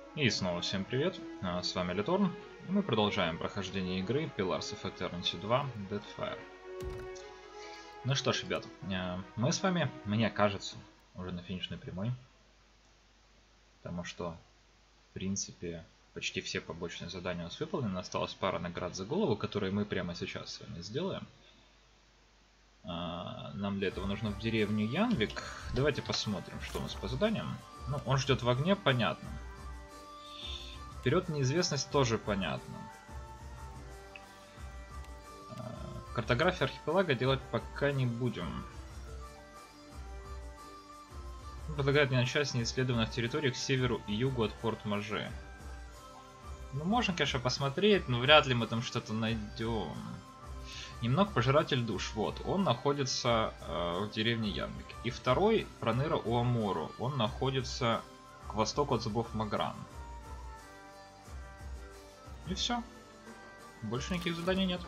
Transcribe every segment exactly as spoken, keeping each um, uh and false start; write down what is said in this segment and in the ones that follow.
И снова всем привет, а, с вами Литорн, и мы продолжаем прохождение игры Pillars of Eternity два Deadfire. Ну что ж, ребят, а, мы с вами, мне кажется, уже на финишной прямой, потому что, в принципе, почти все побочные задания у нас выполнены, осталась пара наград за голову, которые мы прямо сейчас с вами сделаем. А, нам для этого нужно в деревню Янвик. Давайте посмотрим, что у нас по заданиям. Ну, он ждет в огне, понятно. Вперед в неизвестность тоже понятно. Картографию архипелага делать пока не будем. Он предлагает мне начать с неисследованных территорий к северу и югу от Порт-Маже. Ну, можно, конечно, посмотреть, но вряд ли мы там что-то найдем. Немного пожиратель душ. Вот, он находится э, в деревне Янвик. И второй, Проныра Уамору. Он находится к востоку от зубов Магран. И все. Больше никаких заданий нет.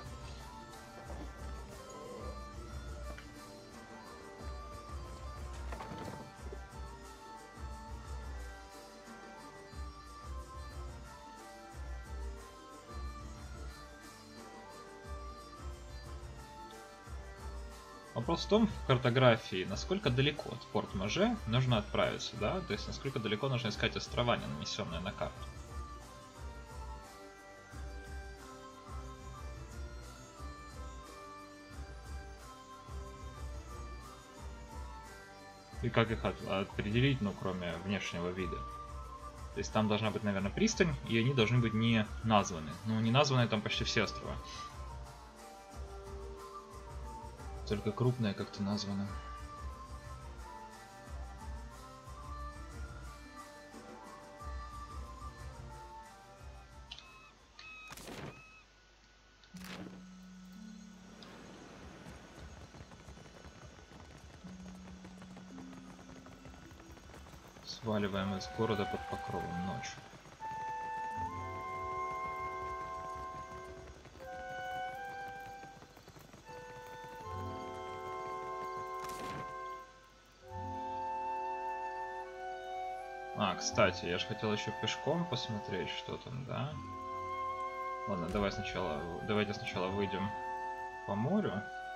Вопрос в том, в картографии, насколько далеко от Порт-Маже нужно отправиться, да? То есть, насколько далеко нужно искать острова, не нанесенные на карту. И как их от, определить, ну, кроме внешнего вида. То есть там должна быть, наверное, пристань, и они должны быть не названы. Ну, не названы там почти все острова. Только крупные как-то названы. Сваливаем из города под покровом ночью. А, кстати, я же хотел еще пешком посмотреть, что там, да? Ладно, давай сначала, давайте сначала выйдем по морю.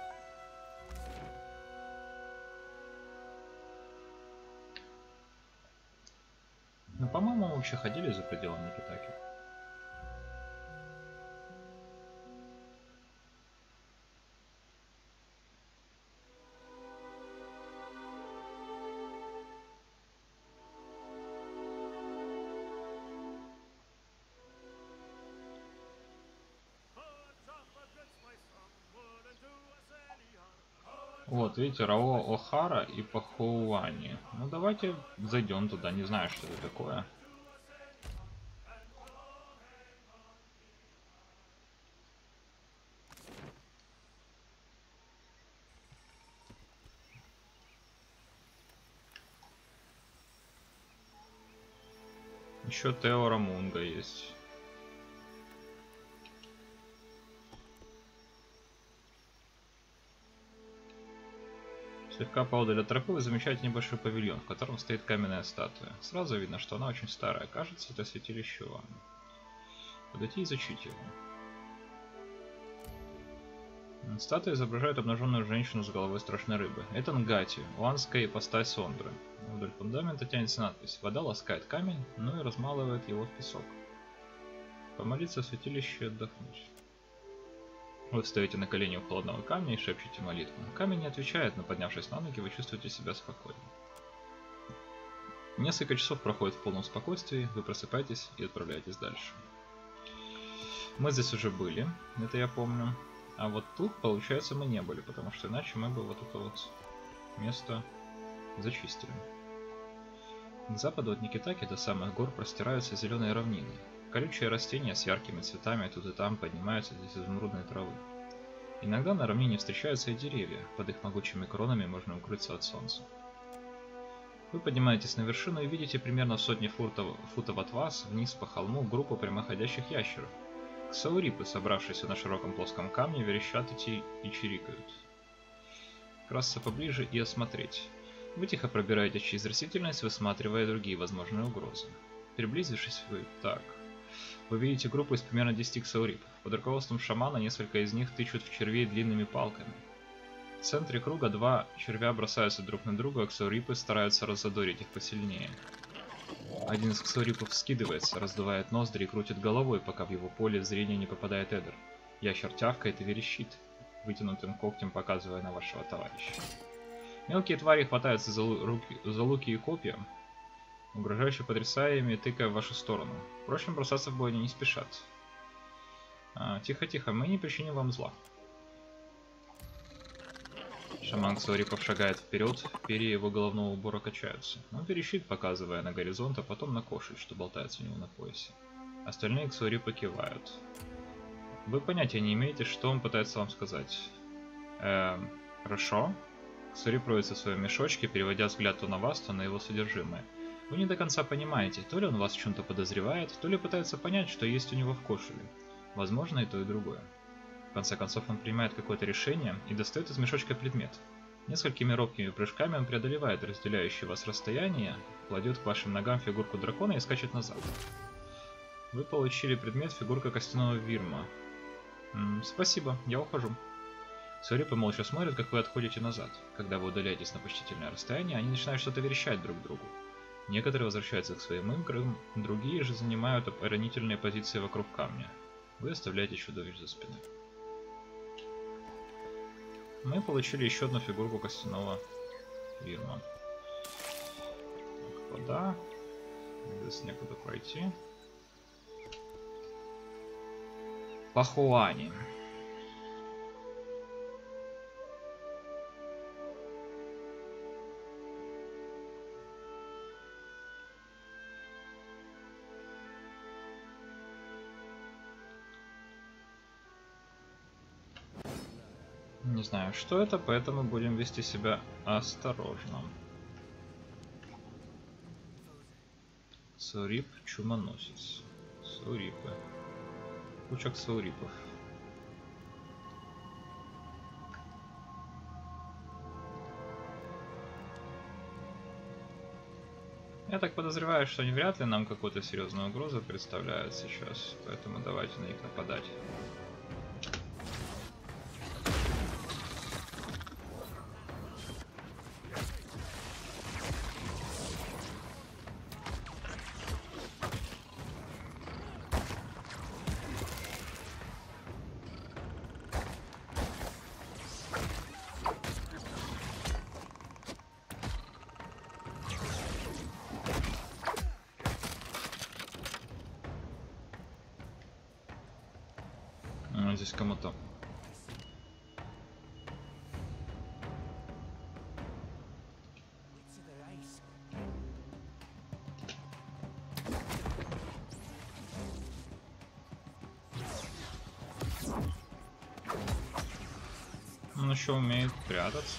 Ну, по-моему, мы вообще ходили за пределами Никитаки. Вот, видите, Рао Охара и Пахоуани. Ну, давайте зайдем туда, не знаю, что это такое. Еще Теора Мунга есть. Слегка поодаль от тропы вы замечаете небольшой павильон, в котором стоит каменная статуя. Сразу видно, что она очень старая. Кажется, это святилище Уан. Подойти и изучить его. Статуя изображает обнаженную женщину с головой страшной рыбы. Это Нгати, уанская ипостась Сондры. Вдоль фундамента тянется надпись: «Вода ласкает камень, но и размалывает его в песок. Помолиться в святилище и отдохнуть». Вы встаете на колени у холодного камня и шепчете молитву. Камень не отвечает, но поднявшись на ноги, вы чувствуете себя спокойно. Несколько часов проходит в полном спокойствии, вы просыпаетесь и отправляетесь дальше. Мы здесь уже были, это я помню. А вот тут, получается, мы не были, потому что иначе мы бы вот это вот место зачистили. К западу от Никитаки до самых гор простираются зеленые равнины. Колючие растения с яркими цветами тут и там поднимаются из изумрудной травы. Иногда на равнине встречаются и деревья, под их могучими кронами можно укрыться от солнца. Вы поднимаетесь на вершину и видите примерно в сотне футов, футов от вас, вниз по холму, группу прямоходящих ящеров. Ксаурипы, собравшиеся на широком плоском камне, верещат и, и чирикают. Красться поближе и осмотреть. Вы тихо пробираетесь через растительность, высматривая другие возможные угрозы. Приблизившись вы... Так. Вы видите группу из примерно десяти ксаурипов. Под руководством шамана несколько из них тычут в червей длинными палками. В центре круга два червя бросаются друг на друга, а ксаурипы стараются раззадорить их посильнее. Один из ксаурипов вскидывается, раздувает ноздри и крутит головой, пока в его поле зрения не попадает Эдер. Ящер тявкает и верещит, вытянутым когтем показывая на вашего товарища. Мелкие твари хватаются за, руки, за луки и копья, угрожающе потрясая ими и тыкая в вашу сторону. Впрочем, бросаться в бой они не спешат. Тихо-тихо, мы не причиним вам зла. Шаман ксаурипов шагает вперед, перья его головного убора качаются. Он верещит, показывая на горизонт, а потом на кошель, что болтается у него на поясе. Остальные ксаурипы кивают. Вы понятия не имеете, что он пытается вам сказать. Эм, хорошо. Ксаурип роется в своем мешочке, переводя взгляд то на вас, то на его содержимое. Вы не до конца понимаете, то ли он вас в чем-то подозревает, то ли пытается понять, что есть у него в кошеле. Возможно, и то, и другое. В конце концов, он принимает какое-то решение и достает из мешочка предмет. Несколькими робкими прыжками он преодолевает разделяющее вас расстояние, кладет к вашим ногам фигурку дракона и скачет назад. Вы получили предмет фигурка костяного вирма. М-м, спасибо, я ухожу. Ксаурипы молча смотрят, как вы отходите назад. Когда вы удаляетесь на почтительное расстояние, они начинают что-то верещать друг другу. Некоторые возвращаются к своим играм, другие же занимают оборонительные позиции вокруг камня. Вы оставляете чудовищ за спиной. Мы получили еще одну фигурку костяного вирма. Вода. Здесь некуда пройти. Пахуани. Не знаю, что это, поэтому будем вести себя осторожно. Ксаурип чумоносец. Ксаурипы. Куча ксаурипов. Я так подозреваю, что они вряд ли нам какую-то серьезную угрозу представляют сейчас, поэтому давайте на них нападать. Здесь кому-то. Он еще умеет прятаться.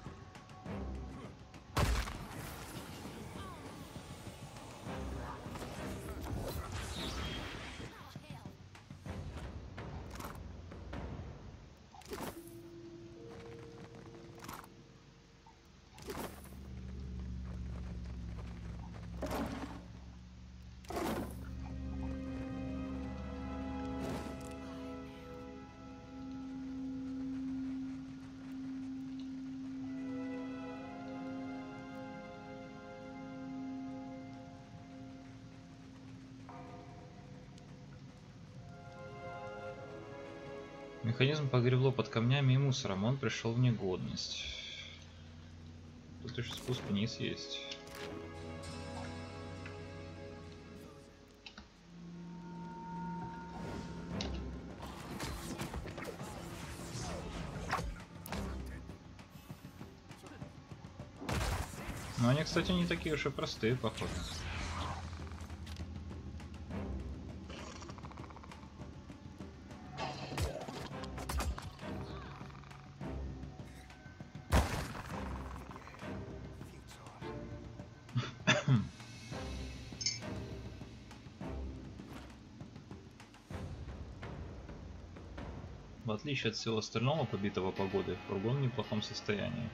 Механизм погребло под камнями и мусором, он пришел в негодность. Тут еще спуск вниз есть. Но они, кстати, не такие уж и простые, походу. В отличие от всего остального, побитого погодой, фургон в неплохом состоянии.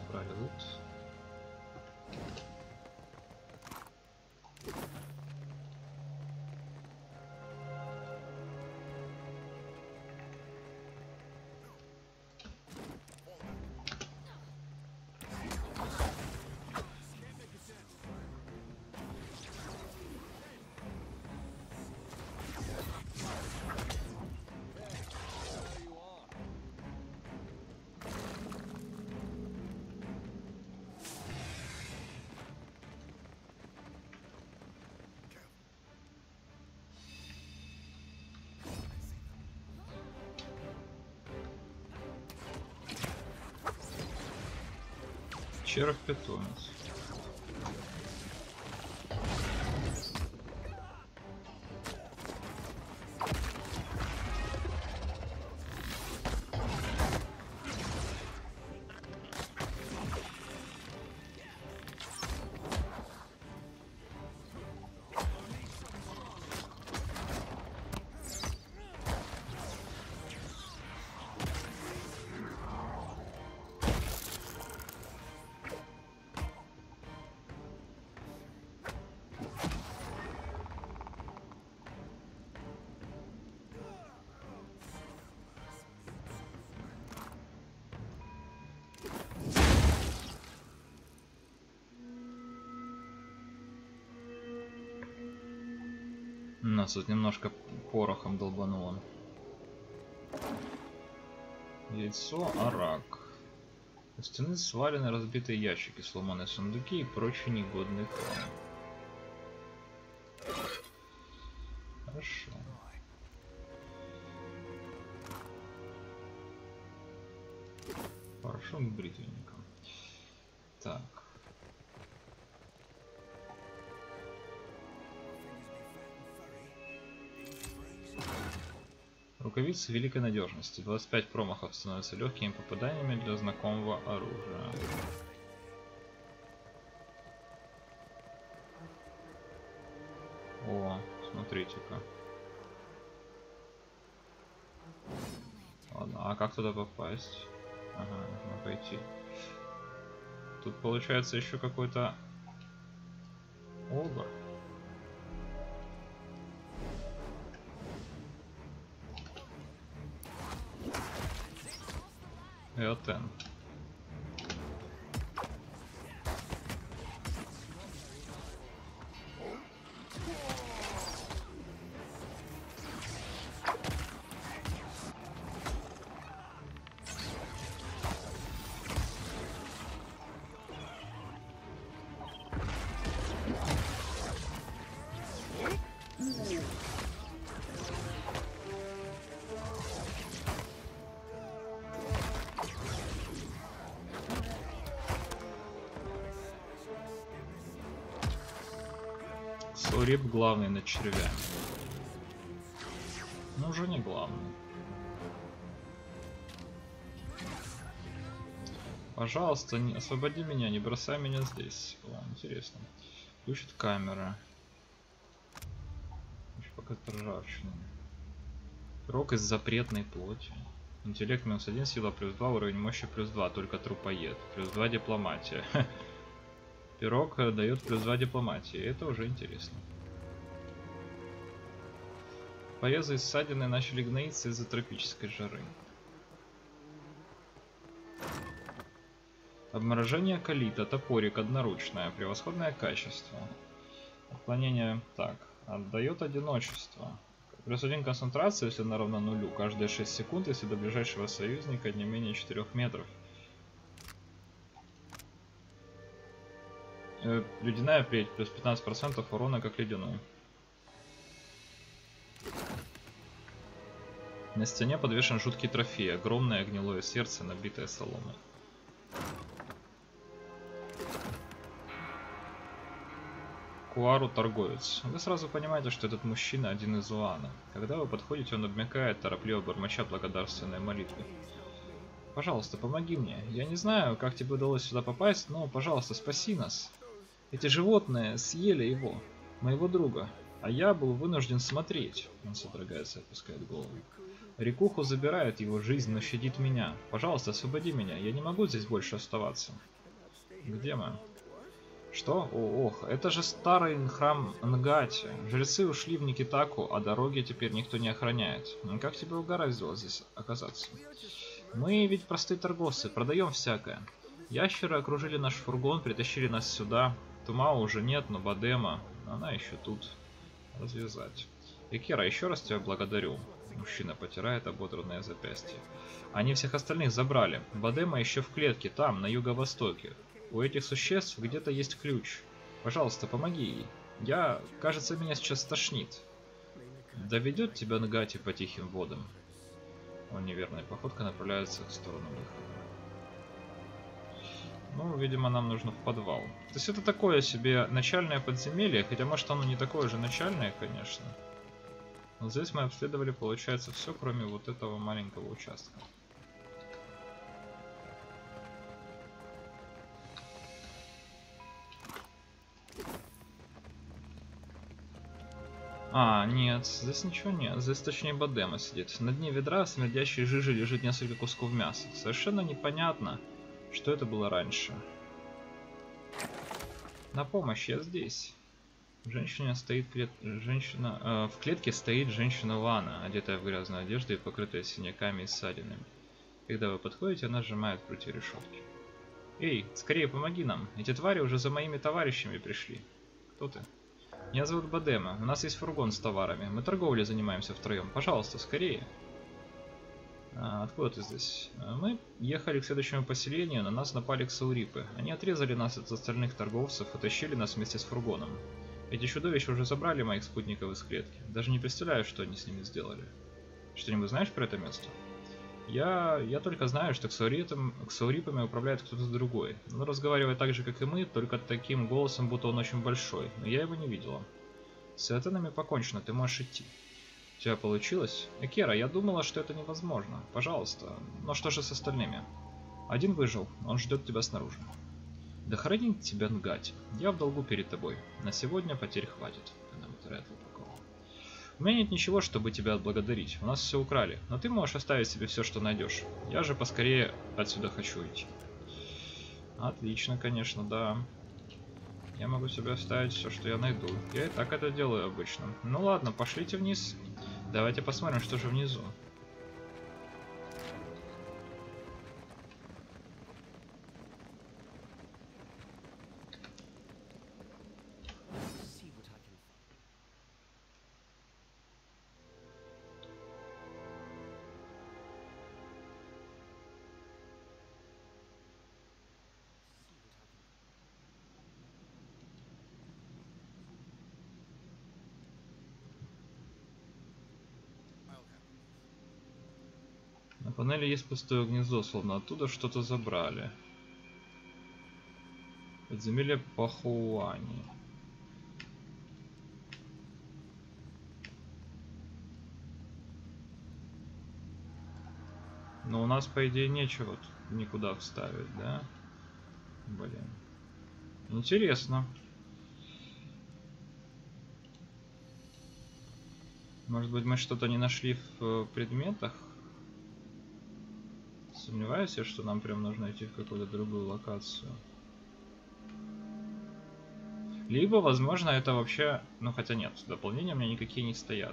забрали лут. Червь питомец. Нас тут немножко порохом долбануло. Яйцо, арак. У стены свалены разбитые ящики, сломанные сундуки и прочий негодный хлам. Хорошо. Хорошо к бритвенникам. Так. Рукавицы великой надежности. двадцать пять промахов становятся легкими попаданиями для знакомого оружия. О, смотрите-ка. Ладно, а как туда попасть? Ага, нужно пойти. Тут получается еще какой-то обор. Эотен. Сорип главный над червями. Ну уже не главный. Пожалуйста, не освободи меня, не бросай меня здесь. О, интересно. Включит камера. Еще пока ржавчина. Рок из запретной плоти. Интеллект минус один, сила плюс два, уровень мощи плюс два, только трупоед. Плюс два дипломатия. Пирог дает плюс два дипломатии. Это уже интересно. Порезы и ссадины начали гноиться из-за тропической жары. Обморожение калита, топорик одноручное, превосходное качество. Отклонение, так, отдает одиночество. Плюс один концентрация, если она равна нулю, каждые шесть секунд, если до ближайшего союзника не менее четырёх метров. Э, ледяная плеть, плюс пятнадцать процентов урона как ледяной. На стене подвешен жуткий трофей, огромное гнилое сердце, набитое соломой. Куару торговец. Вы сразу понимаете, что этот мужчина один из Уана. Когда вы подходите, он обмякает, торопливо бормоча благодарственные молитвы. Пожалуйста, помоги мне. Я не знаю, как тебе удалось сюда попасть, но, пожалуйста, спаси нас. Эти животные съели его, моего друга, а я был вынужден смотреть. Он содрогается и опускает голову. Рекуху забирает его жизнь, но щадит меня. Пожалуйста, освободи меня, я не могу здесь больше оставаться. Где мы? Что? О, ох, это же старый храм Нгати. Жрецы ушли в Никитаку, а дороги теперь никто не охраняет. Ну, как тебе угораздило здесь оказаться? Мы ведь простые торговцы, продаем всякое. Ящеры окружили наш фургон, притащили нас сюда. Тумао уже нет, но Бадема, она еще тут. Развязать. Экера, еще раз тебя благодарю. Мужчина потирает ободранное запястье. Они всех остальных забрали. Бадема еще в клетке, там, на юго-востоке. У этих существ где-то есть ключ. Пожалуйста, помоги ей. Я... Кажется, меня сейчас тошнит. Доведет тебя Нгати по тихим водам. Он неверной походкой направляется в сторону выхода. Ну, видимо, нам нужно в подвал. То есть это такое себе начальное подземелье, хотя может оно не такое же начальное, конечно. Но здесь мы обследовали, получается, все, кроме вот этого маленького участка. А, нет, здесь ничего нет. Здесь точнее Бадема сидит. На дне ведра в смердящей жиже лежит несколько кусков мяса. Совершенно непонятно, что это было раньше. На помощь, я здесь. Женщина стоит клет... Женщина... Э, в клетке стоит женщина Лана, одетая в грязную одежду и покрытая синяками и ссадинами. Когда вы подходите, она сжимает прутья решетки. Эй, скорее помоги нам. Эти твари уже за моими товарищами пришли. Кто ты? Меня зовут Бадема. У нас есть фургон с товарами. Мы торговлей занимаемся втроем. Пожалуйста, скорее. А, откуда ты здесь? Мы ехали к следующему поселению, на нас напали ксаурипы. Они отрезали нас от остальных торговцев и тащили нас вместе с фургоном. Эти чудовища уже забрали моих спутников из клетки. Даже не представляю, что они с ними сделали. Что-нибудь знаешь про это место? Я, я только знаю, что ксаурипами управляет кто-то другой. Он разговаривает так же, как и мы, только таким голосом, будто он очень большой. Но я его не видела. С этанами покончено, ты можешь идти. У тебя получилось? Экера, я думала, что это невозможно. Пожалуйста. Но что же с остальными? Один выжил, он ждет тебя снаружи. Да хранит тебя Нгати. Я в долгу перед тобой. На сегодня потерь хватит. Она вытирает лупаком. У меня нет ничего, чтобы тебя отблагодарить. У нас все украли. Но ты можешь оставить себе все, что найдешь. Я же поскорее отсюда хочу идти. Отлично, конечно, да. Я могу себе оставить все, что я найду. Я и так это делаю обычно. Ну ладно, пошлите вниз. Давайте посмотрим, что же внизу. На панели есть пустое гнездо, словно оттуда что-то забрали. Подземелье Пахуани. Но у нас, по идее, нечего никуда вставить, да? Блин. Интересно. Может быть, мы что-то не нашли в предметах? Сомневаюсь, что нам прям нужно идти в какую-то другую локацию. Либо, возможно, это вообще... Ну, хотя нет, дополнения у меня никакие не стоят.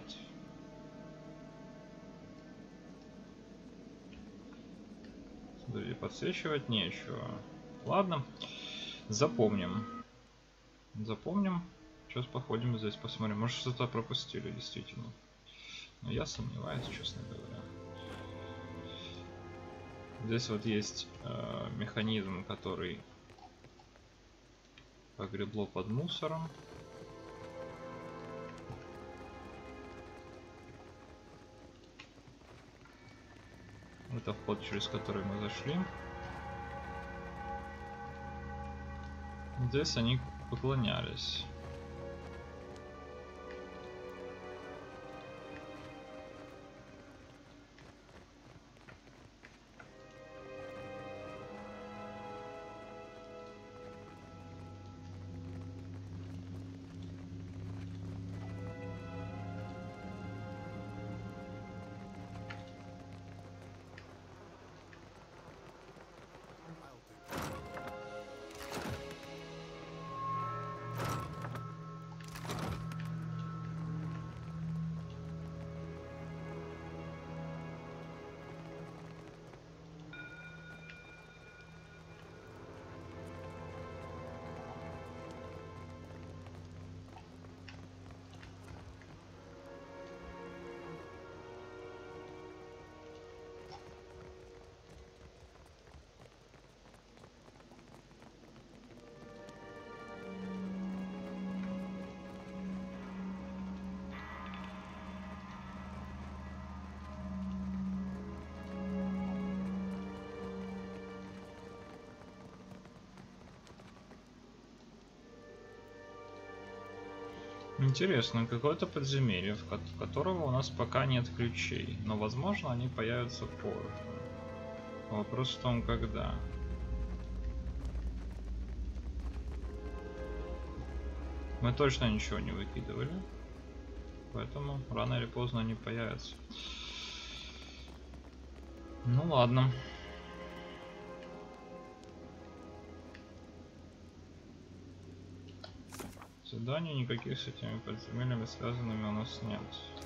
Смотри, подсвечивать нечего. Ладно, запомним. Запомним. Сейчас походим здесь, посмотрим. Может, что-то пропустили, действительно. Но я сомневаюсь, честно говоря. Здесь вот есть э, механизм, который погребло под мусором. Это вход, через который мы зашли. Здесь они поклонялись. Интересно, какое-то подземелье, в которого у нас пока нет ключей, но возможно они появятся позже. Вопрос в том, когда. Мы точно ничего не выкидывали, поэтому рано или поздно они появятся. Ну ладно. Заданий никаких с этими подземельями связанными у нас нет.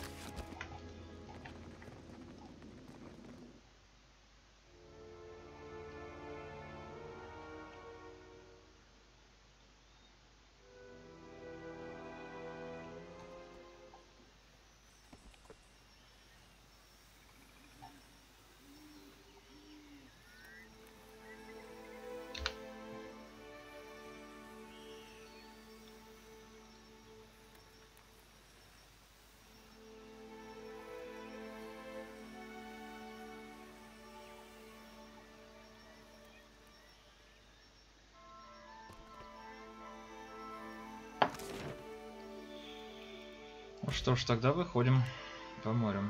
Ну что ж, тогда выходим по морю.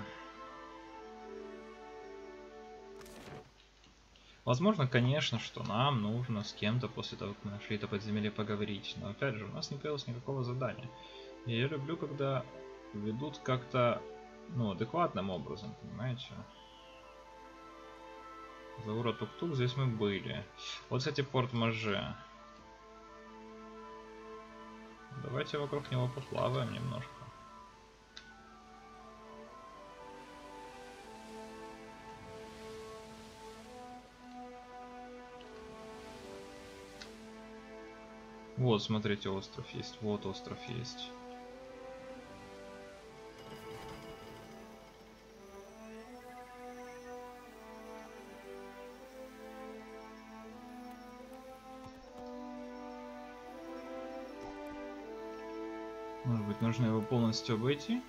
Возможно, конечно, что нам нужно с кем-то после того, как мы нашли это подземелье, поговорить. Но опять же, у нас не появилось никакого задания. И я люблю, когда ведут как-то, ну, адекватным образом, понимаете? Заура Тук-Тук, здесь мы были. Вот, кстати, Порт-Маже. Давайте вокруг него поплаваем немножко. Вот, смотрите, остров есть. Вот остров есть. Может быть, нужно его полностью обойти?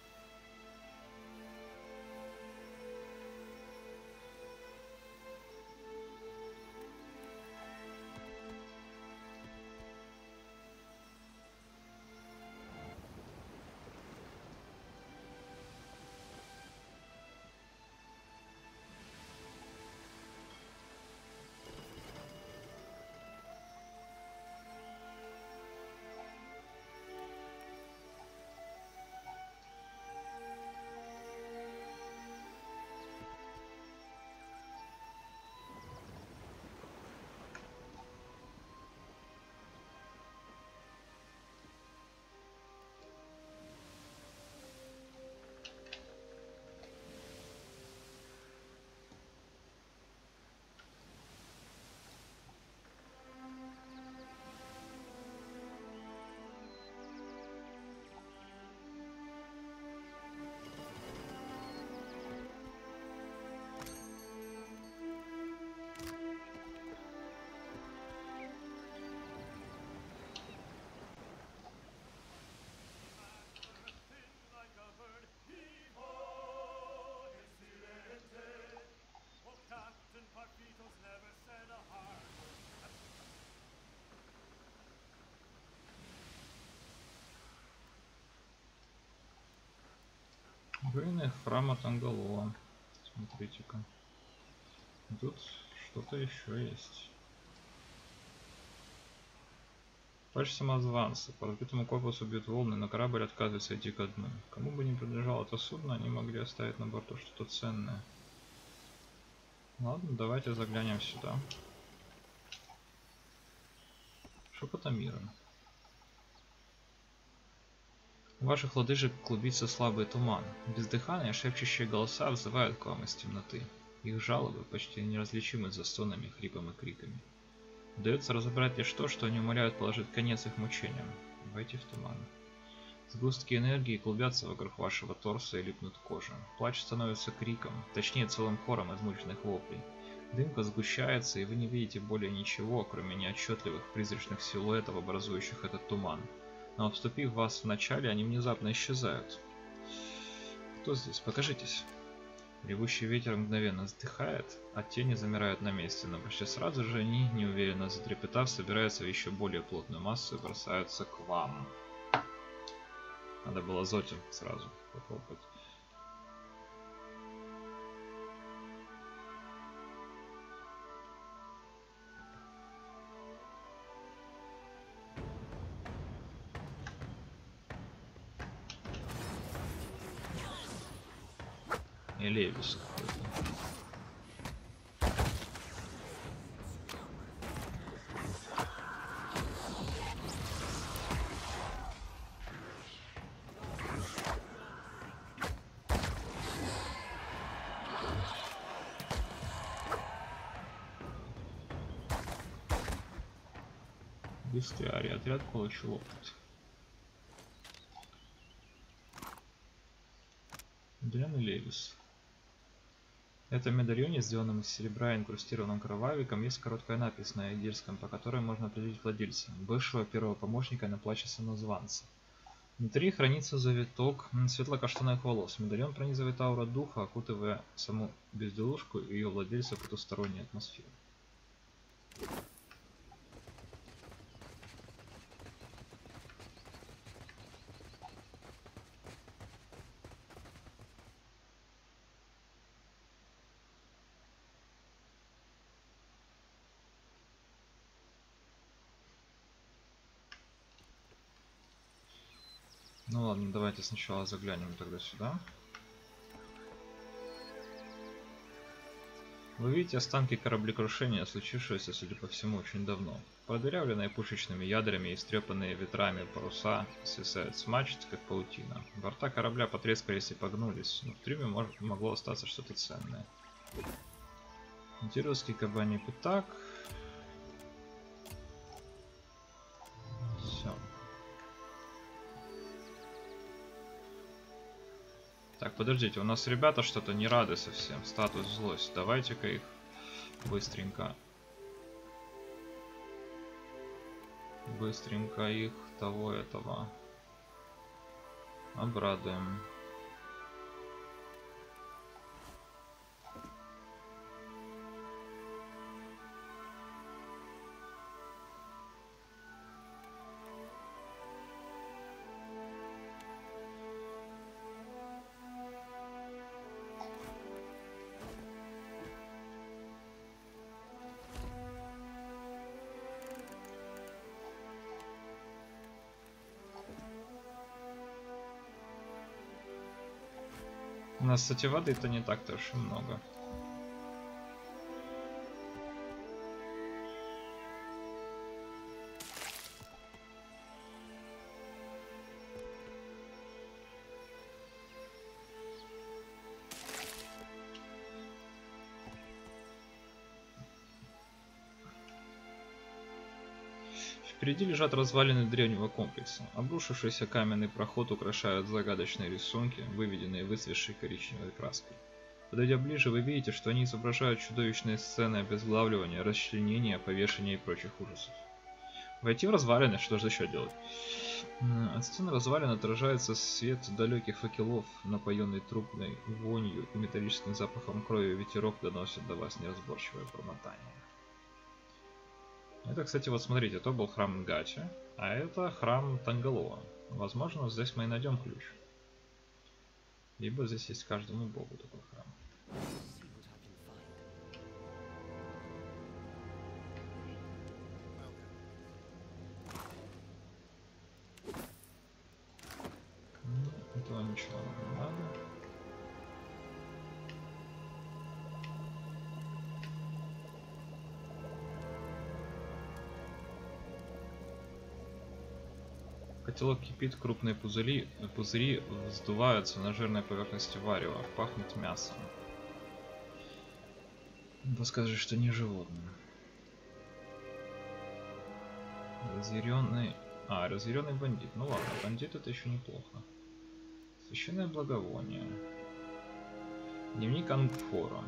Руины храма Тангалоа. Смотрите-ка. Тут что-то еще есть. Патч самозванца. По разбитому корпусу бьют волны, но корабль отказывается идти ко дну. Кому бы ни принадлежало это судно, они могли оставить на борту что-то ценное. Ладно, давайте заглянем сюда. Шепота мира. У ваших лодыжек клубится слабый туман. Бездыханные шепчущие голоса взывают к вам из темноты. Их жалобы почти неразличимы за стонами, хрипом и криками. Удается разобрать лишь то, что они умоляют положить конец их мучениям. Войти в туман. Сгустки энергии клубятся вокруг вашего торса и липнут к коже. Плач становится криком, точнее целым хором измученных воплей. Дымка сгущается, и вы не видите более ничего, кроме неотчетливых призрачных силуэтов, образующих этот туман. Но обступив вас вначале, они внезапно исчезают. Кто здесь? Покажитесь. Ревущий ветер мгновенно вздыхает, а тени замирают на месте, но почти сразу же они, неуверенно затрепетав, собираются в еще более плотную массу и бросаются к вам. Надо было Зоте сразу попробовать. И Левис какой-то. Бестиарий, отряд получил опыт. Дрян и Левис. Это медальоне, сделанном из серебра и инкрустированном кровавиком, есть короткая надпись на эдирском, по которой можно определить владельца, бывшего первого помощника на плаче самозванца. Внутри хранится завиток светло-каштановых волос. Медальон пронизывает аура духа, окутывая саму безделушку и ее владельца потусторонней атмосферы. Ну ладно, давайте сначала заглянем тогда сюда. Вы видите останки кораблекрушения, случившегося, судя по всему, очень давно. Продырявленные пушечными ядрами и истрепанные ветрами паруса свисают с мачт, как паутина. Борта корабля потрескались и погнулись, но в трюме мож могло остаться что-то ценное. Антирусский кабаний пятак. Все. Так, подождите, у нас ребята что-то не рады совсем. Статус злость. Давайте-ка их быстренько. Быстренько их того этого обрадуем. У нас, кстати, воды-то не так-то уж и много. Впереди лежат развалины древнего комплекса. Обрушившийся каменный проход украшают загадочные рисунки, выведенные выцветшей коричневой краской. Подойдя ближе, вы видите, что они изображают чудовищные сцены обезглавливания, расчленения, повешения и прочих ужасов. Войти в развалины, что же еще делать? От стены развалин отражается свет далеких факелов, напоенный трупной вонью и металлическим запахом крови. Ветерок доносит до вас неразборчивое бормотание. Это, кстати, вот смотрите, это был храм Нгача, а это храм Тангалоа. Возможно, здесь мы и найдем ключ. Либо здесь есть каждому богу такой храм. Ну, этого ничего не надо. Котелок кипит, крупные пузыри, пузыри вздуваются на жирной поверхности варева, пахнет мясом. Да скажи, что не животное. Разъяренный... А, разъяренный бандит. Ну ладно, бандит это еще неплохо. Священное благовоние. Дневник Ангфора.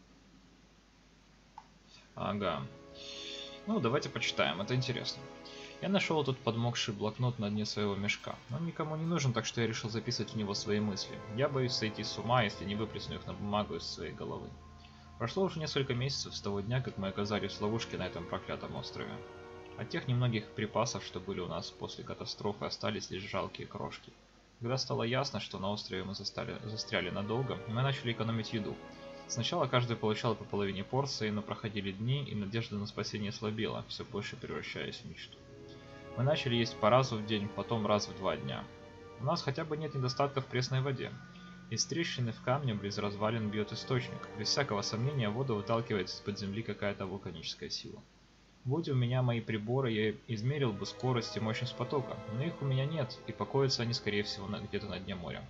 Ага. Ну, давайте почитаем, это интересно. Я нашел тут подмокший блокнот на дне своего мешка. Он никому не нужен, так что я решил записывать в него свои мысли. Я боюсь сойти с ума, если не выплесну их на бумагу из своей головы. Прошло уже несколько месяцев с того дня, как мы оказались в ловушке на этом проклятом острове. От тех немногих припасов, что были у нас после катастрофы, остались лишь жалкие крошки. Когда стало ясно, что на острове мы застали, застряли надолго, мы начали экономить еду. Сначала каждый получал по половине порции, но проходили дни, и надежда на спасение слабела, все больше превращаясь в мечту. Мы начали есть по разу в день, потом раз в два дня. У нас хотя бы нет недостатка в пресной воде. Из трещины в камне близ развалин бьет источник. Без всякого сомнения, воду выталкивает из-под земли какая-то вулканическая сила. Будь у меня мои приборы, я измерил бы скорость и мощность потока, но их у меня нет, и покоятся они, скорее всего, где-то на дне моря.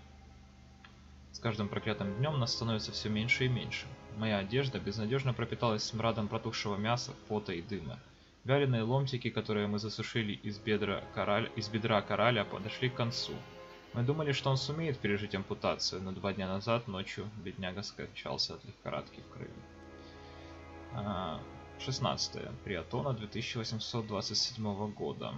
С каждым проклятым днем нас становится все меньше и меньше. Моя одежда безнадежно пропиталась смрадом протухшего мяса, пота и дыма. Вяленые ломтики, которые мы засушили из бедра, кораль... из бедра кораля, подошли к концу. Мы думали, что он сумеет пережить ампутацию, но два дня назад ночью бедняга скончался от лихорадки в крови. А, шестнадцатое. Приатона две тысячи восемьсот двадцать седьмого года.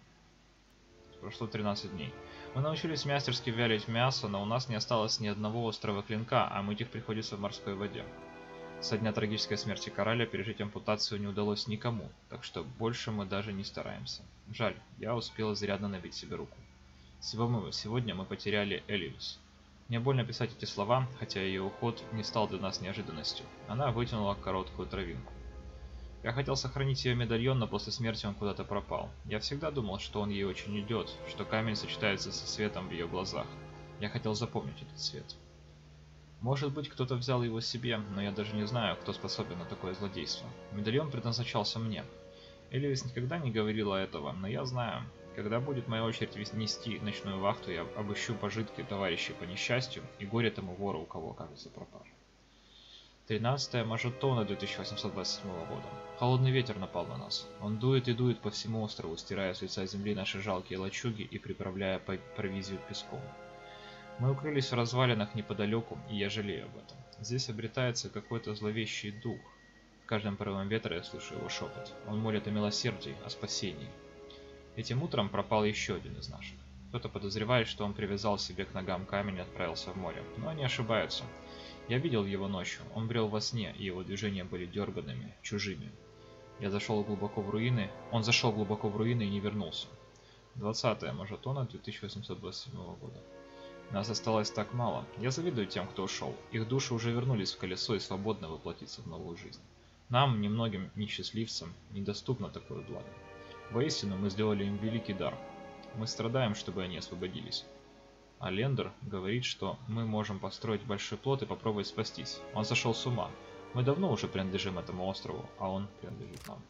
Прошло тринадцать дней. Мы научились мастерски вялить мясо, но у нас не осталось ни одного острого клинка, а мыть их приходится в морской воде. Со дня трагической смерти кораля пережить ампутацию не удалось никому, так что больше мы даже не стараемся. Жаль, я успел изрядно набить себе руку. Сегодня мы потеряли Эливис. Мне больно писать эти слова, хотя ее уход не стал для нас неожиданностью. Она вытянула короткую травинку. Я хотел сохранить ее медальон, но после смерти он куда-то пропал. Я всегда думал, что он ей очень идет, что камень сочетается со светом в ее глазах. Я хотел запомнить этот свет. Может быть, кто-то взял его себе, но я даже не знаю, кто способен на такое злодейство. Медальон предназначался мне. Эливис никогда не говорила этого, но я знаю. Когда будет моя очередь нести ночную вахту, я обыщу пожитки товарищей по несчастью, и горе тому вору, у кого окажется пропажа. тринадцатое Мажетона две тысячи восемьсот двадцать седьмого года. Холодный ветер напал на нас. Он дует и дует по всему острову, стирая с лица земли наши жалкие лачуги и приправляя провизию песком. Мы укрылись в развалинах неподалеку, и я жалею об этом. Здесь обретается какой-то зловещий дух. В каждом порыве ветра я слышу его шепот. Он молит о милосердии, о спасении. Этим утром пропал еще один из наших. Кто-то подозревает, что он привязал себе к ногам камень и отправился в море. Но они ошибаются. Я видел его ночью. Он брел во сне, и его движения были дерганными, чужими. Я зашел глубоко в руины. Он зашел глубоко в руины и не вернулся. двадцатое Мажетона две тысячи восемьсот двадцать седьмого года. Нас осталось так мало. Я завидую тем, кто ушел. Их души уже вернулись в колесо и свободно воплотиться в новую жизнь. Нам, немногим несчастливцам, недоступно такое благо. Воистину, мы сделали им великий дар. Мы страдаем, чтобы они освободились. А Лендер говорит, что мы можем построить большой плот и попробовать спастись. Он сошел с ума. Мы давно уже принадлежим этому острову, а он принадлежит нам.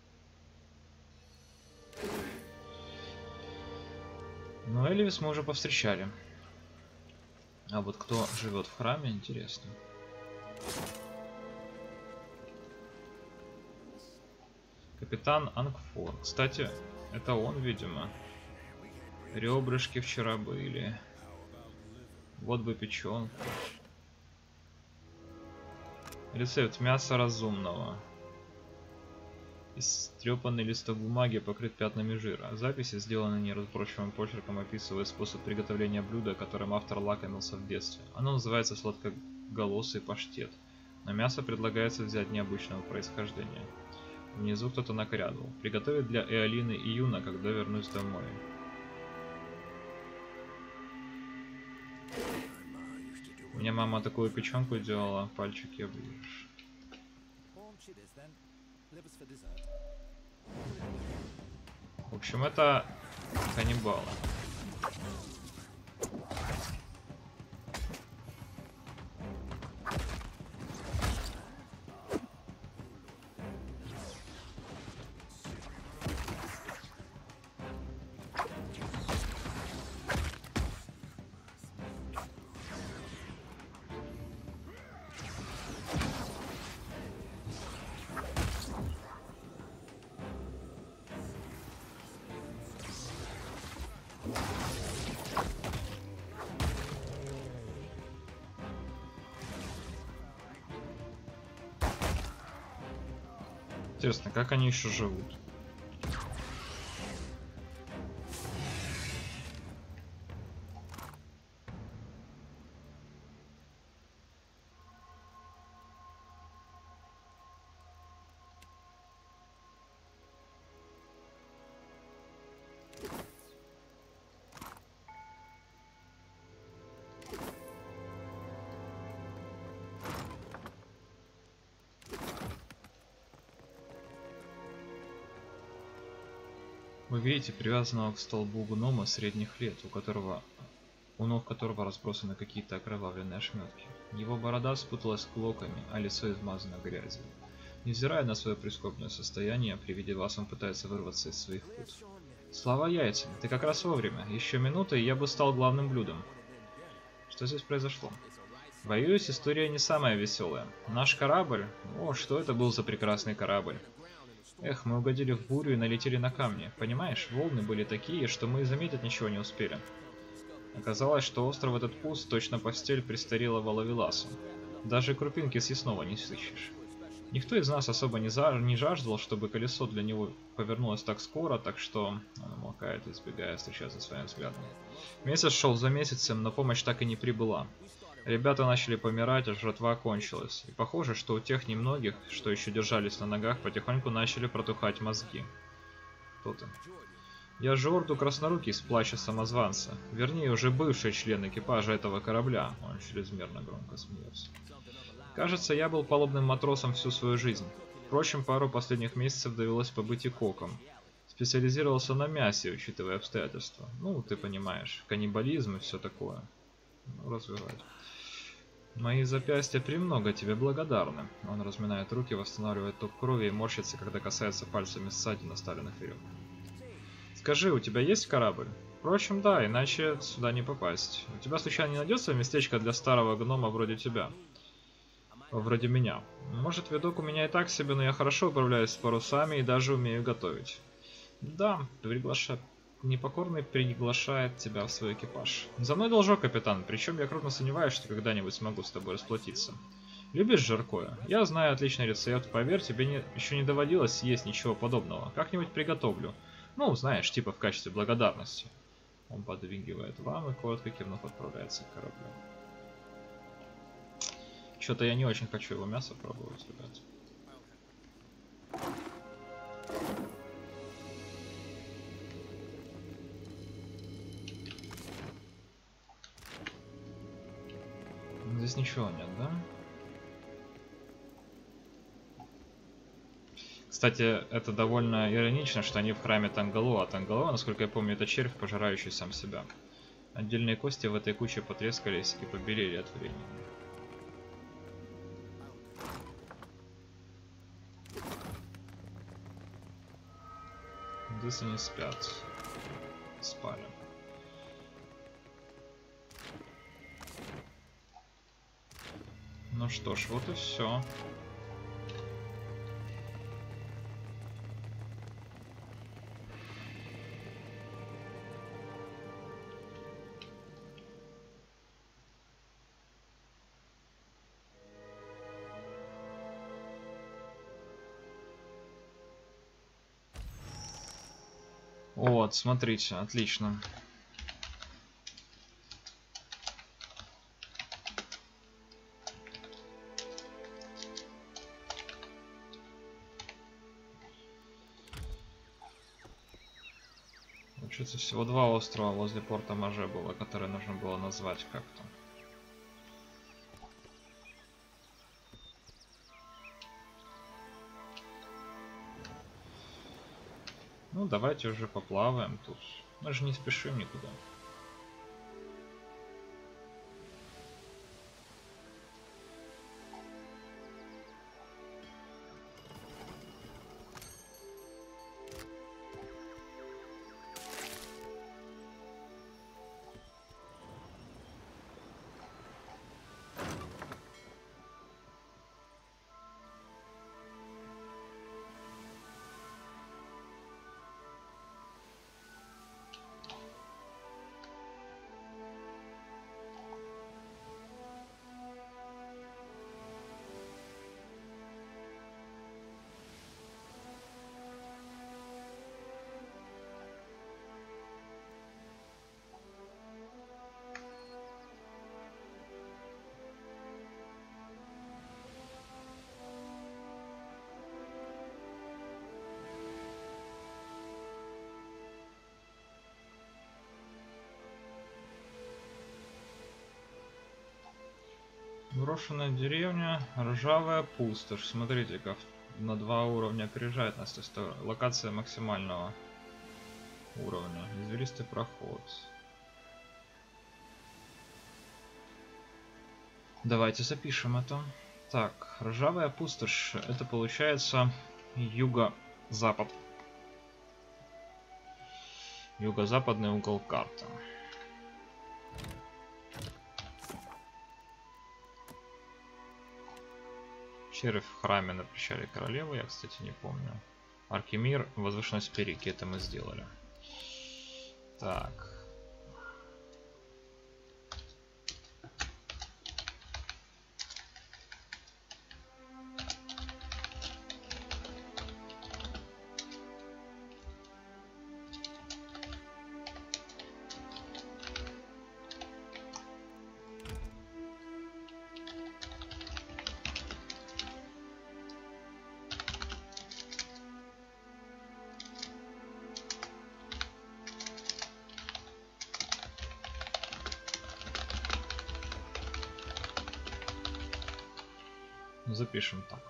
Но Эливис мы уже повстречали. А вот кто живет в храме, интересно. Капитан Ангфор. Кстати, это он, видимо. Ребрышки вчера были. Вот бы печенка. Рецепт мяса разумного. Истрепанный листок бумаги покрыт пятнами жира. Записи, сделанные неразборчивым почерком, описывают способ приготовления блюда, которым автор лакомился в детстве. Оно называется сладкоголосый паштет, но мясо предлагается взять необычного происхождения. Внизу кто-то накрядывал. Приготовить для Эолины и Юна, когда вернусь домой. Мне мама такую печенку делала, пальчики оближешь. В общем, это каннибалы. Интересно, как они еще живут? Вы видите привязанного к столбу гнома средних лет, у которого, у ног которого разбросаны какие-то окровавленные ошметки. Его борода спуталась клоками, а лицо измазано грязью. Невзирая на свое прискорбное состояние, при виде вас он пытается вырваться из своих пут. Слава яйцам, ты как раз вовремя. Еще минута, и я бы стал главным блюдом. Что здесь произошло? Боюсь, история не самая веселая. Наш корабль... О, что это был за прекрасный корабль. Эх, мы угодили в бурю и налетели на камни. Понимаешь, волны были такие, что мы и заметить ничего не успели. Оказалось, что остров этот пуст, точно постель престарелого ловеласа. Даже крупинки съестного не сыщешь. Никто из нас особо не, за... не жаждал, чтобы колесо для него повернулось так скоро, так что он умолкает, избегая встречаться своим взглядом. Месяц шел за месяцем, но помощь так и не прибыла. Ребята начали помирать, а жратва кончилась. И похоже, что у тех немногих, что еще держались на ногах, потихоньку начали протухать мозги. Кто-то. Я Жорду Краснорукий с плача самозванца. Вернее, уже бывший член экипажа этого корабля. Он чрезмерно громко смеется. Кажется, я был палубным матросом всю свою жизнь. Впрочем, пару последних месяцев довелось побыть и коком. Специализировался на мясе, учитывая обстоятельства. Ну, ты понимаешь, каннибализм и все такое. Ну, развивать. Мои запястья премного тебе благодарны. Он разминает руки, восстанавливает ток крови и морщится, когда касается пальцами ссадин, оставленных веревкой. Скажи, у тебя есть корабль? Впрочем, да, иначе сюда не попасть. У тебя случайно не найдется местечко для старого гнома вроде тебя? Вроде меня. Может, видок у меня и так себе, но я хорошо управляюсь с парусами и даже умею готовить. Да, приглашаю. Непокорный приглашает тебя в свой экипаж. За мной должок, капитан, причем я крупно сомневаюсь, что когда-нибудь смогу с тобой расплатиться. Любишь жаркое? Я знаю отличный рецепт, поверь, тебе не, еще не доводилось съесть ничего подобного. Как-нибудь приготовлю. Ну, знаешь, типа в качестве благодарности. Он подвигивает вам и коротко кивнув отправляется к кораблю. Что-то я не очень хочу его мясо пробовать, ребят. Здесь ничего нет, да? Кстати, это довольно иронично, что они в храме Тангалуа. А Тангалуа, насколько я помню, это червь, пожирающий сам себя. Отдельные кости в этой куче потрескались и побелели от времени. Здесь они спят. Спали. Ну что ж, вот и все. Вот, смотрите, отлично. Получается, всего два острова возле порта Маже было, которые нужно было назвать как-то. Ну, давайте уже поплаваем тут. Мы же не спешим никуда. Брошенная деревня, ржавая пустошь. Смотрите, как на два уровня опережает нас. То есть локация максимального уровня. Извилистый проход. Давайте запишем это. Так, ржавая пустошь. Это получается юго-запад. Юго-западный угол карты. Червь в храме на причале королевы, я, кстати, не помню. Аркемир, возвышенность Перики, это мы сделали. Так. Запишем так.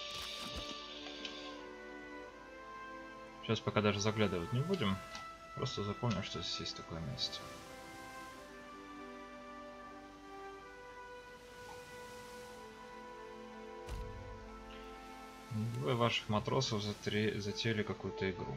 Сейчас пока даже заглядывать не будем. Просто запомним, что здесь есть такое место. Двое ваших матросов затре... затеяли какую-то игру.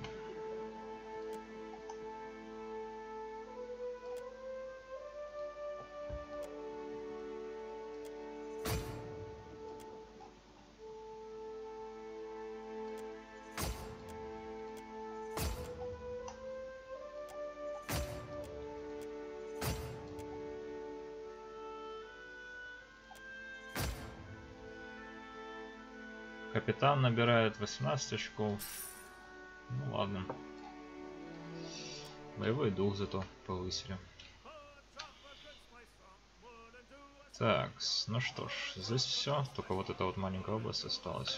Капитан набирает восемнадцать очков. Ну ладно. Боевой дух зато повысили. Так, ну что ж, здесь все. Только вот эта вот маленькая область осталась.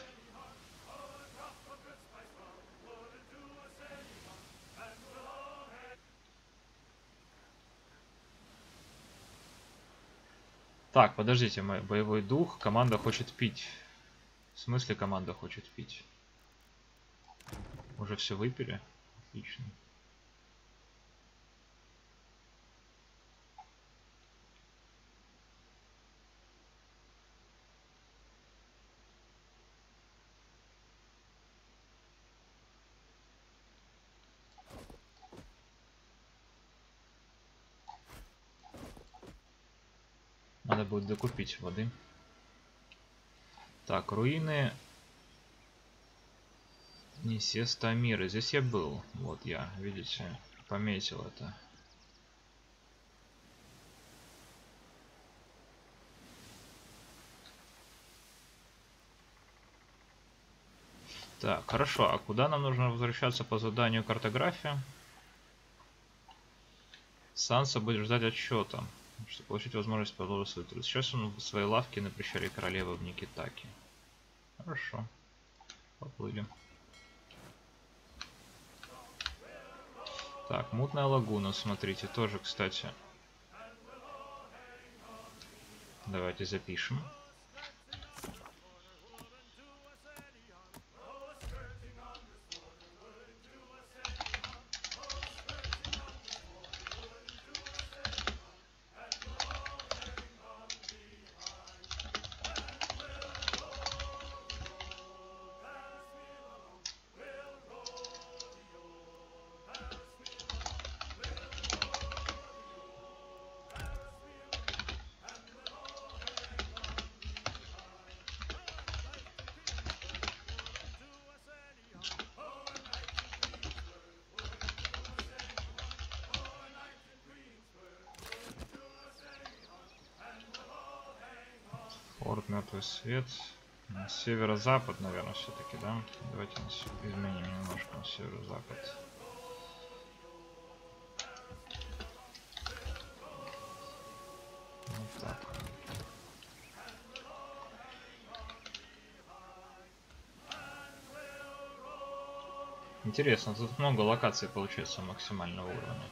Так, подождите, мой боевой дух. Команда хочет пить. В смысле команда хочет пить? Уже все выпили? Отлично. Надо будет докупить воды. Так, руины Несеста Амира. Здесь я был. Вот я, видите, пометил это. Так, хорошо. А куда нам нужно возвращаться по заданию картография? Санса будет ждать отчета, чтобы получить возможность продолжить свой труд. Сейчас он в своей лавке на причале королевы в Никитаке. Хорошо. Поплыли. Так, мутная лагуна, смотрите, тоже, кстати. Давайте запишем. Форт Мертвый Свет. Северо-запад, наверное, все-таки, да? Давайте изменим немножко на северо-запад. Вот так. Интересно, тут много локаций получается максимального уровня.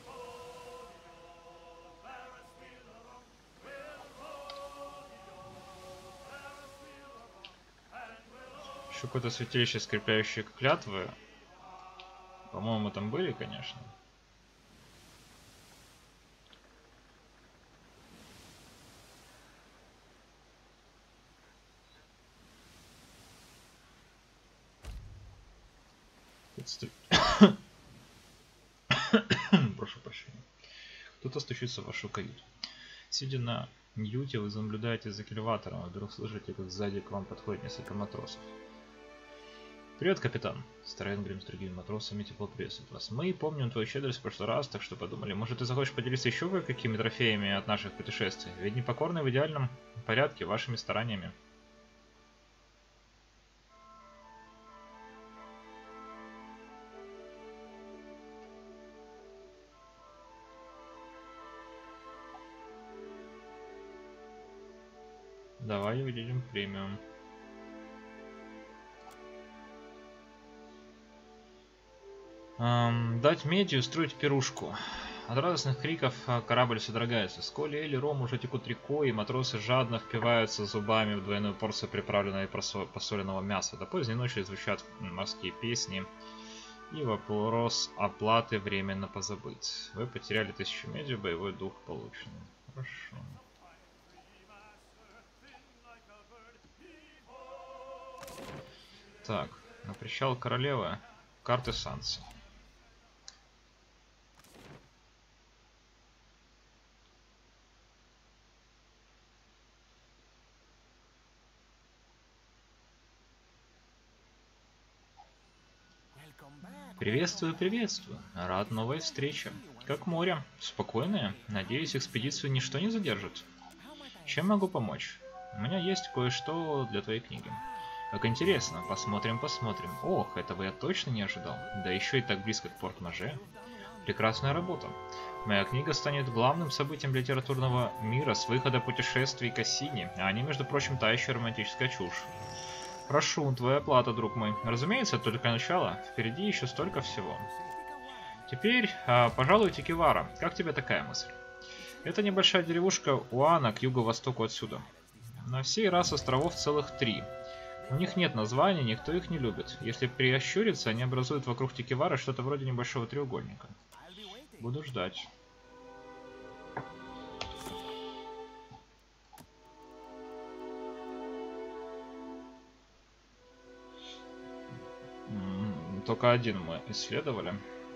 Еще какое-то святилище, скрепляющее клятвы. По-моему, там были, конечно. Отстой. Прошу прощения. Кто-то стучится в вашу каюту. Сидя на мьюте, вы наблюдаете за кильватором, а вдруг слышите, как сзади к вам подходит несколько матросов. «Привет, капитан!» Старенгрим с другими матросами тепло приветствует вас. «Мы помним твою щедрость в прошлый раз, так что подумали, может, ты захочешь поделиться еще кое-какими трофеями от наших путешествий? Ведь непокорные в идеальном порядке вашими стараниями». Давай увидим премиум. Эм, дать меди и устроить пирушку. От радостных криков корабль содрогается. С Коли, Эль и Ром уже текут рекой, и матросы жадно впиваются зубами в двойную порцию приправленного и посоленного мяса. До поздней ночи звучат морские песни, и вопрос оплаты временно позабыть. Вы потеряли тысячу меди, боевой дух получен. Хорошо. Так, на причал королевы. Карты Сансы. Приветствую, приветствую. Рад новой встрече. Как море. Спокойное. Надеюсь, экспедицию ничто не задержит. Чем могу помочь? У меня есть кое-что для твоей книги. Как интересно. Посмотрим, посмотрим. Ох, этого я точно не ожидал. Да еще и так близко к Порт-Маже. Прекрасная работа. Моя книга станет главным событием литературного мира с выхода путешествий к Осине, а они, между прочим, та еще романтическая чушь. Прошу, твоя плата, друг мой. Разумеется, это только начало. Впереди еще столько всего. Теперь, а, пожалуйте, Кивара. Как тебе такая мысль? Это небольшая деревушка Уана к юго-востоку отсюда. На сей раз островов целых три. У них нет названия, никто их не любит. Если приощуриться, они образуют вокруг Тикивары что-то вроде небольшого треугольника. Буду ждать. Только один мы исследовали.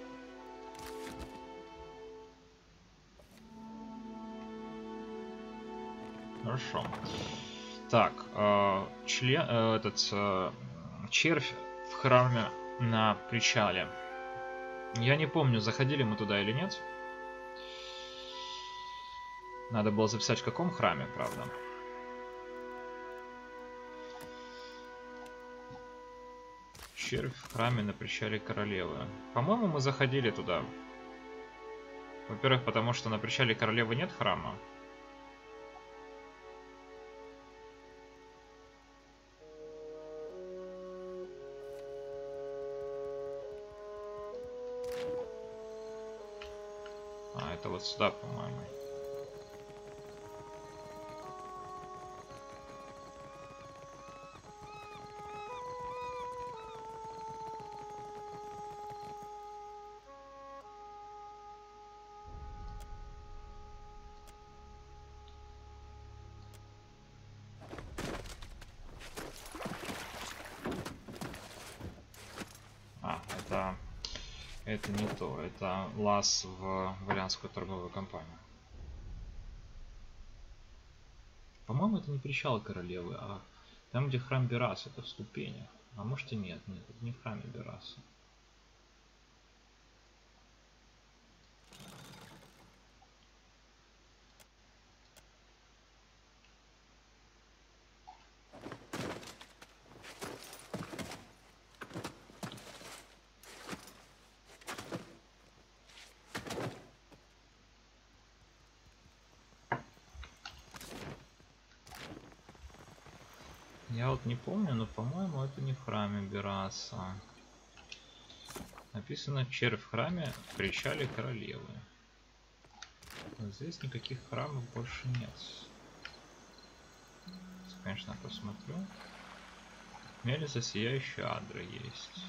Хорошо. Так, э, член, э, этот э, червь в храме на причале. Я не помню, заходили мы туда или нет. Надо было записать, в каком храме, правда. Червь в храме на причале королевы. По-моему, мы заходили туда. Во-первых, потому что на причале королевы нет храма. А, это вот сюда, по-моему. Это не то, это лаз в Валианскую торговую компанию. По-моему, это не причал королевы, а там, где храм Бераса, это в ступенях. А может и нет, нет, это не в храме Бераса. Я вот не помню, но, по-моему, это не в храме Бераса. Написано червь в храме в причале королевы. Но здесь никаких храмов больше нет. Конечно, посмотрю. Мельница сияющая адра есть.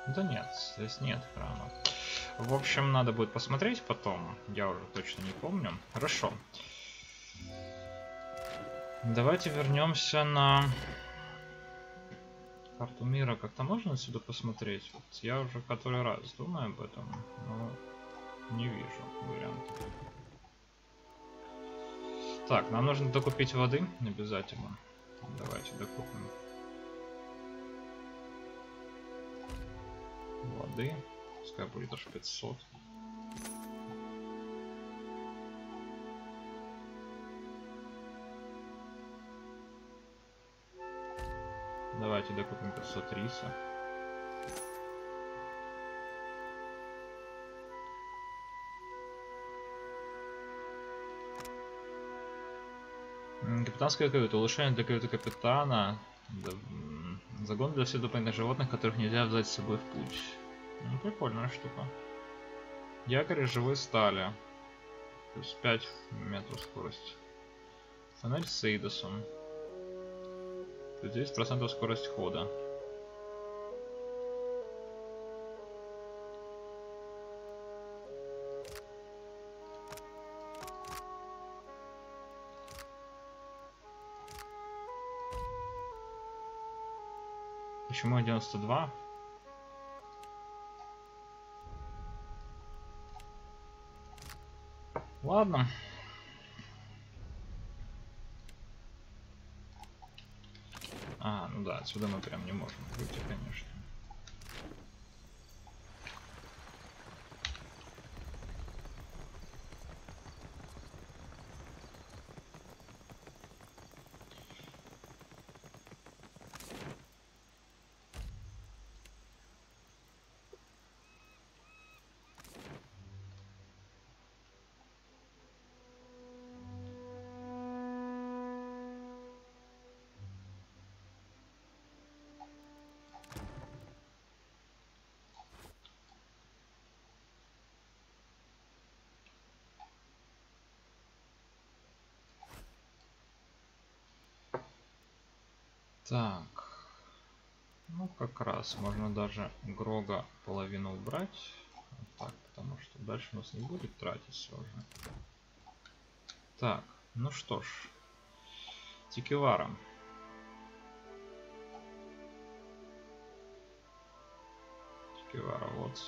Да нет, здесь нет храма. В общем, надо будет посмотреть потом. Я уже точно не помню. Хорошо. Давайте вернемся на карту мира. Как-то можно отсюда посмотреть? Вот я уже который раз думаю об этом, но не вижу варианта. Так, нам нужно докупить воды обязательно. Давайте докупим воды. Пускай будет аж пятьсот. Давайте докупим пятьсот риса. Капитанская каюта. Улучшение для каюты капитана. Загон для всех дополнительных животных, которых нельзя взять с собой в путь. Ну, прикольная штука. Якорь из живой стали. Плюс пять метров скорости. Фонарь с Эйдосом. Плюс десять процентов скорость хода. Почему девяносто два? Ладно. А, ну да, отсюда мы прям не можем выйти, конечно. Так, ну как раз можно даже Грога половину убрать, вот так, потому что дальше у нас не будет тратиться уже. Так, ну что ж, Тикевара. Тикевара, вот.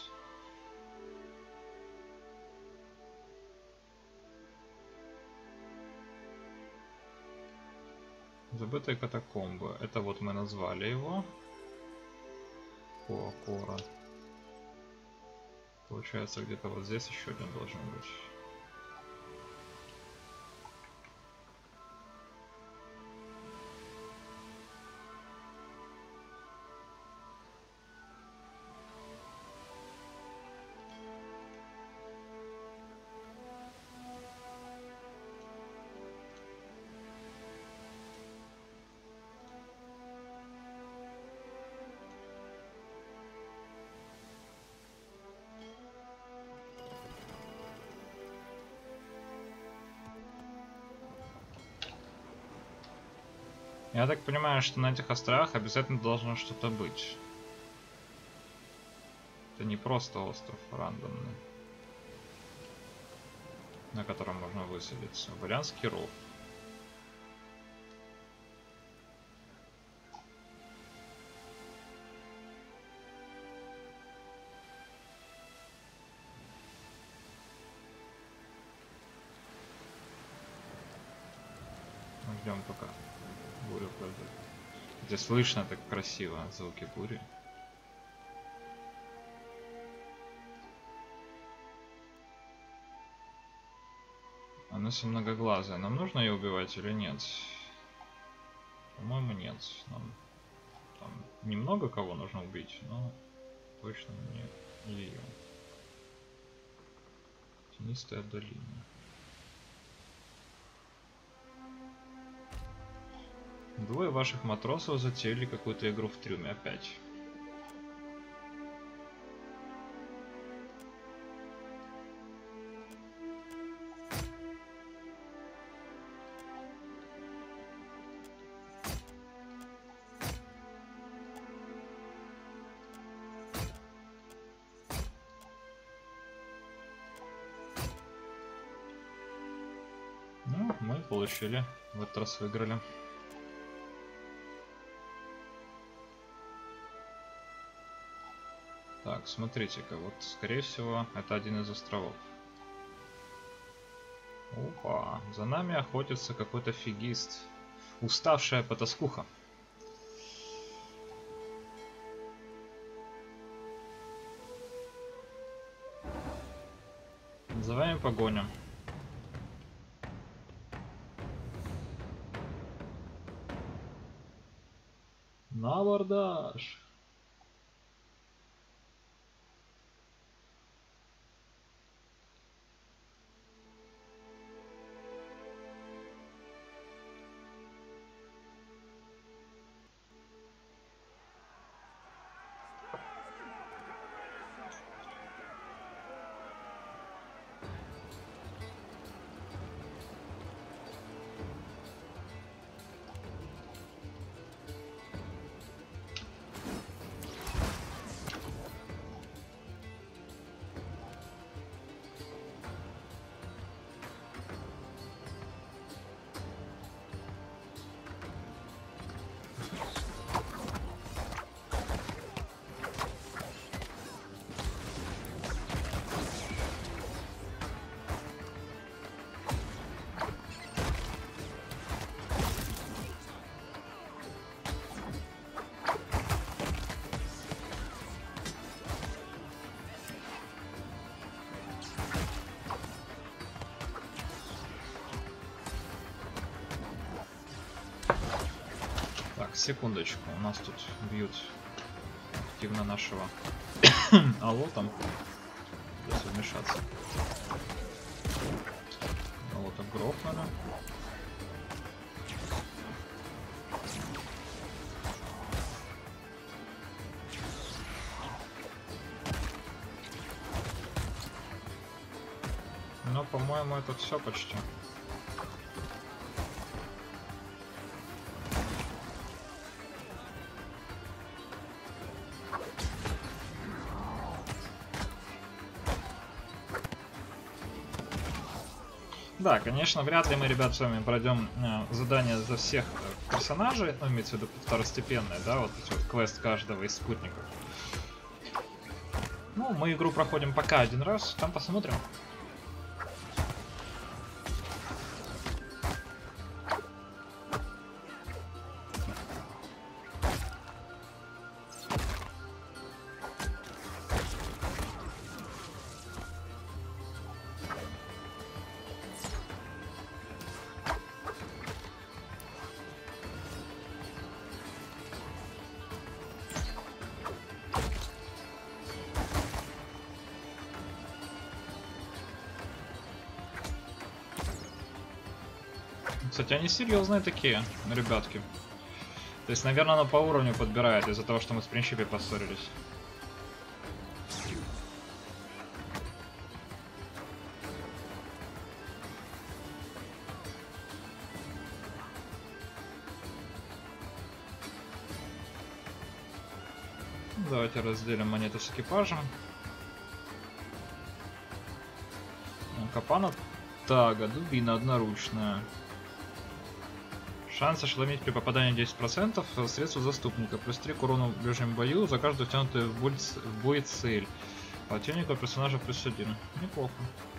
Забытые катакомбы. Это вот мы назвали его. Коакора. Получается, где-то вот здесь еще один должен быть. Я так понимаю, что на этих островах обязательно должно что-то быть. Это не просто остров рандомный, на котором можно высадиться. Варианский ров. Ждем пока буря пройдет. Здесь слышно так красиво звуки бури. Она все многоглазая. Нам нужно ее убивать или нет? По-моему, нет. Нам там немного кого нужно убить, но точно не ее. Тенистая долина. Двое ваших матросов затеяли какую-то игру в трюме опять. получили. В этот раз выиграли. Так, смотрите-ка, вот, скорее всего, это один из островов. Опа, за нами охотится какой-то фигист. Уставшая потаскуха. За вами погоня. На абордаж. Так, секундочку, у нас тут бьют активно нашего алло там. Придется вмешаться. Алло так грохнули. Но, по-моему, это все почти. Да, конечно, вряд ли мы, ребят, с вами пройдем э, задание за всех э, персонажей, ну, имеется в виду второстепенные, да, вот эти вот квест каждого из спутников. Ну, мы игру проходим пока один раз, там посмотрим. Кстати, они серьезные такие, ребятки. То есть, наверное, она по уровню подбирает из-за того, что мы с принципе поссорились. Давайте разделим монету с экипажем. Капана тага, дубина одноручная. Шанс ошеломить при попадании десять процентов, средства заступника, плюс три к урону в ближнем бою за каждую втянутую в бой, в бой цель. Противника персонажа плюс один. Неплохо.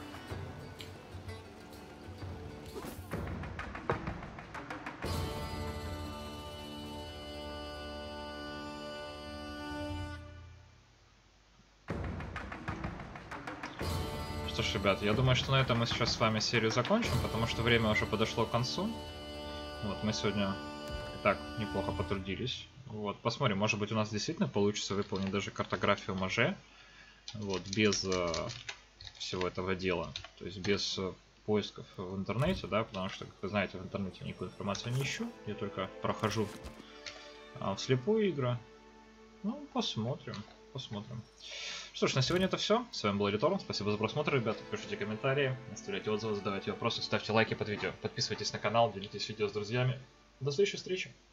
Что ж, ребят, я думаю, что на этом мы сейчас с вами серию закончим, потому что время уже подошло к концу. Вот, мы сегодня так неплохо потрудились. Вот, посмотрим, может быть, у нас действительно получится выполнить даже картографию Маже. Вот, без э, всего этого дела. То есть без э, поисков в интернете, да, потому что, как вы знаете, в интернете никакой информации не ищу. Я только прохожу а, вслепую игры. Ну, посмотрим, посмотрим. Что ж, на сегодня это все. С вами был Риторн. Спасибо за просмотр, ребята. Пишите комментарии, оставляйте отзывы, задавайте вопросы, ставьте лайки под видео. Подписывайтесь на канал, делитесь видео с друзьями. До следующей встречи.